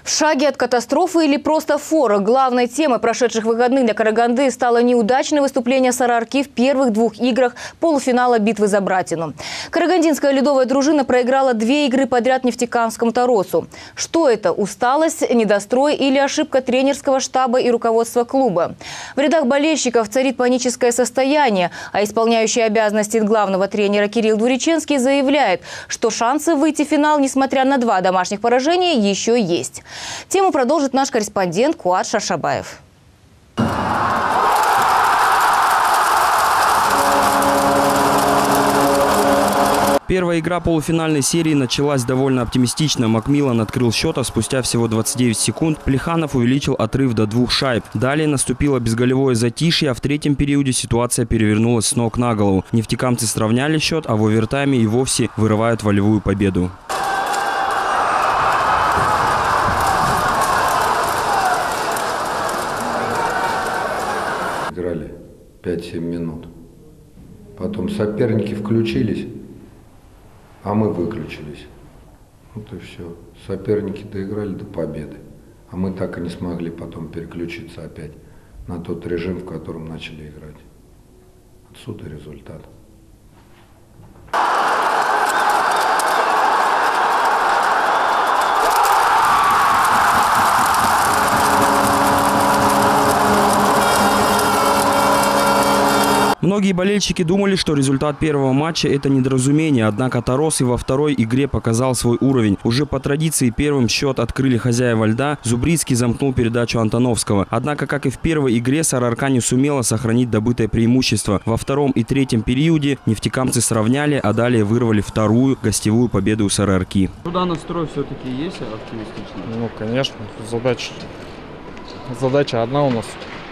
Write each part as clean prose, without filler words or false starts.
В шаге от катастрофы или просто фора? Главной темой прошедших выходных для Караганды стало неудачное выступление Сараарки в первых двух играх полуфинала битвы за Братину. Карагандинская ледовая дружина проиграла 2 игры подряд нефтекамскому Таросу. Что это? Усталость, недострой или ошибка тренерского штаба и руководства клуба? В рядах болельщиков царит паническое состояние, а исполняющий обязанности главного тренера Кирилл Двуреченский заявляет, что шансы выйти в финал, несмотря на 2 домашних поражения, еще есть. Тему продолжит наш корреспондент Куат Шаршабаев. Первая игра полуфинальной серии началась довольно оптимистично. Макмиллан открыл счет, а спустя всего 29 секунд Плеханов увеличил отрыв до 2 шайб. Далее наступило безголевое затишье, а в третьем периоде ситуация перевернулась с ног на голову. Нефтекамцы сравняли счет, а в овертайме и вовсе вырывают волевую победу. Играли 5-7 минут. Потом соперники включились, а мы выключились. Вот и все. Соперники доиграли до победы. А мы так и не смогли потом переключиться опять на тот режим, в котором начали играть. Отсюда результат. Многие болельщики думали, что результат первого матча – это недоразумение. Однако Тарос и во второй игре показал свой уровень. Уже по традиции первым счет открыли хозяева льда. Зубрицкий замкнул передачу Антоновского. Однако, как и в первой игре, Сараарка не сумела сохранить добытое преимущество. Во втором и третьем периоде нефтекамцы сравняли, а далее вырвали вторую гостевую победу у Сараарки. Туда настрой все-таки есть оптимистичный? Ну, конечно. Задача одна у нас.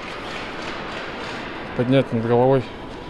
Поднять над головой.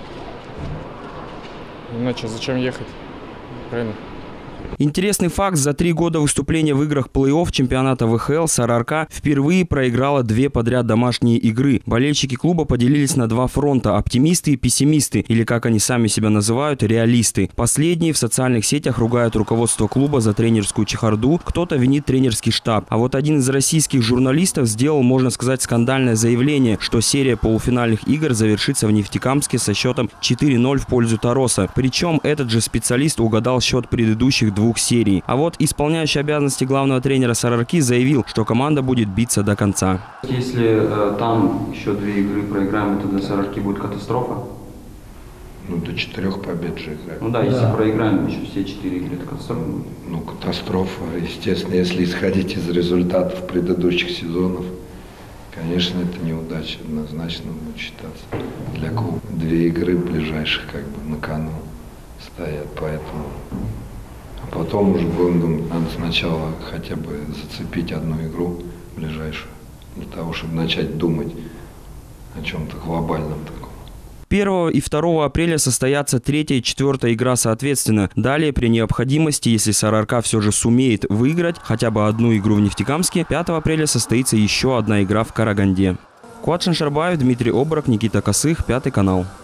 Иначе зачем ехать? Правильно. Интересный факт. За 3 года выступления в играх плей-офф чемпионата ВХЛ Сараарка впервые проиграла 2 подряд домашние игры. Болельщики клуба поделились на 2 фронта – оптимисты и пессимисты, или, как они сами себя называют, реалисты. Последние в социальных сетях ругают руководство клуба за тренерскую чехарду, кто-то винит тренерский штаб. А вот один из российских журналистов сделал, можно сказать, скандальное заявление, что серия полуфинальных игр завершится в Нефтекамске со счетом 4-0 в пользу Тароса. Причем этот же специалист угадал счет предыдущих 2 серий. А вот исполняющий обязанности главного тренера Сараарки заявил, что команда будет биться до конца. Если там еще 2 игры проиграем, то для Сараарки будет катастрофа? Ну, до 4 побед же играть. Ну да, если проиграем еще все 4 игры, это катастрофа будет? Ну, катастрофа. Естественно, если исходить из результатов предыдущих сезонов, конечно, это неудача однозначно будет считаться для клуба. 2 игры ближайших как бы на кону стоят, поэтому... А потом уже будем думать, надо сначала хотя бы зацепить одну игру ближайшую, для того, чтобы начать думать о чем-то глобальном таком. 1 и 2 апреля состоятся 3-я и 4-я игра соответственно. Далее, при необходимости, если Сараарка все же сумеет выиграть хотя бы одну игру в Нефтекамске, 5 апреля состоится еще одна игра в Караганде. Куат Шаршабаев, Дмитрий Оборок, Никита Косых, 5 канал.